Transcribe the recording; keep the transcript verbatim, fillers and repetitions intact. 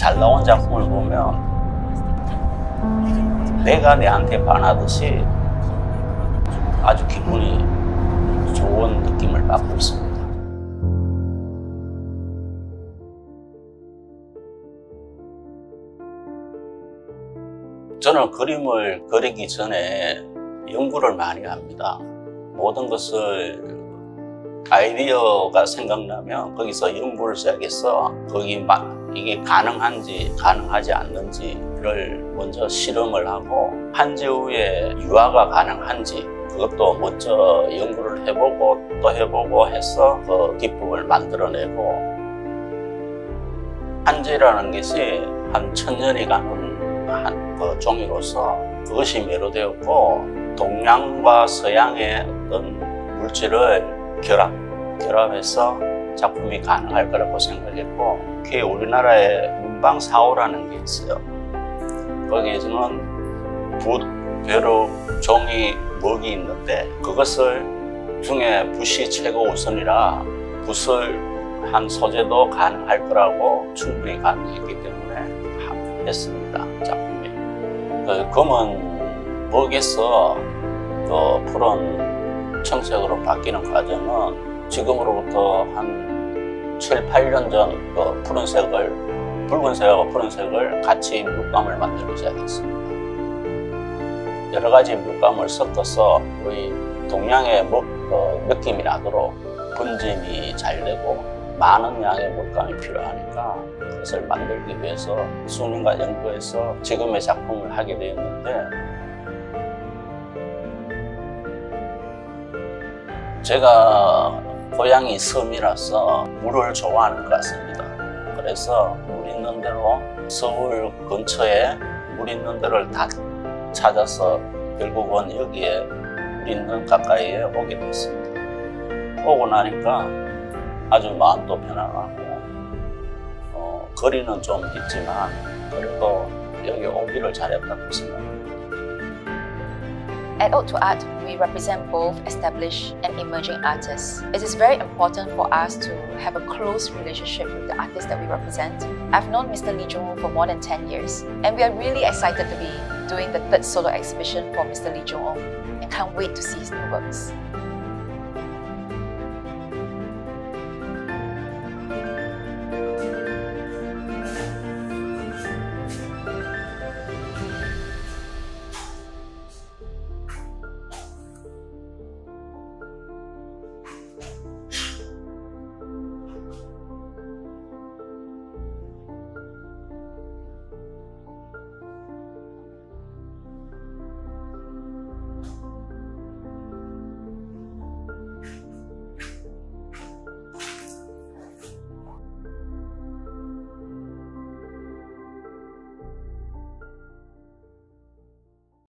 잘 나온 작품을 보면 내가 내한테 반하듯이 아주 기분이 좋은 느낌을 받고 있습니다. 저는 그림을 그리기 전에 연구를 많이 합니다. 모든 것을 아이디어가 생각나면 거기서 연구를 시작해서 거기 막 이게 가능한지 가능하지 않는지를 먼저 실험을 하고 한지 후에 유화가 가능한지 그것도 먼저 연구를 해보고 또 해보고 해서 그 기법을 만들어내고 한지라는 것이 한 천년이 가는 한 그 종이로서 그것이 매료되었고 동양과 서양의 어떤 물질을 결합, 결합해서 작품이 가능할 거라고 생각했고 그게 우리나라에 문방사호라는 게 있어요. 거기에서는 붓, 벼룩, 종이, 먹이 있는데 그것을 중에 붓이 최고 우선이라 붓을 한 소재도 가능할 거라고 충분히 가능했기 때문에 했습니다. 작품이. 그 검은 먹에서 그 푸른 청색으로 바뀌는 과정은 지금으로부터 한 칠, 팔 년 전 그 푸른색을 붉은색하고 푸른색을 같이 물감을 만들기 시작했습니다. 여러 가지 물감을 섞어서 우리 동양의 먹, 그 느낌이 나도록 번짐이 잘 되고 많은 양의 물감이 필요하니까 그것을 만들기 위해서 수년간 연구해서 지금의 작품을 하게 되었는데 제가 고향이 섬이라서 물을 좋아하는 것 같습니다. 그래서 물 있는 대로 서울 근처에 물 있는 데를 다 찾아서 결국은 여기에 물 있는 가까이에 오게 됐습니다. 오고 나니까 아주 마음도 편안하고 어, 거리는 좀 있지만 그래도 여기 오기를 잘했다고 생각합니다. At Ode to Art, we represent both established and emerging artists. It is very important for us to have a close relationship with the artists that we represent. I've known Mister Lee Jung-ho for more than ten years, and we are really excited to be doing the third solo exhibition for Mister Lee Jung-ho and can't wait to see his new works.